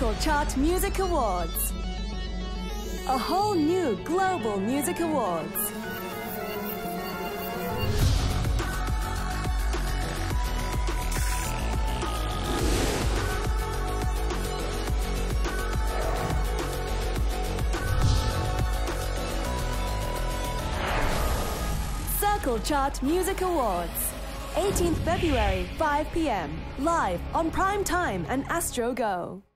Circle Chart Music Awards. A whole new global music awards. Circle Chart Music Awards. 18th February, 5 p.m. Live on Prime Time and Astro Go.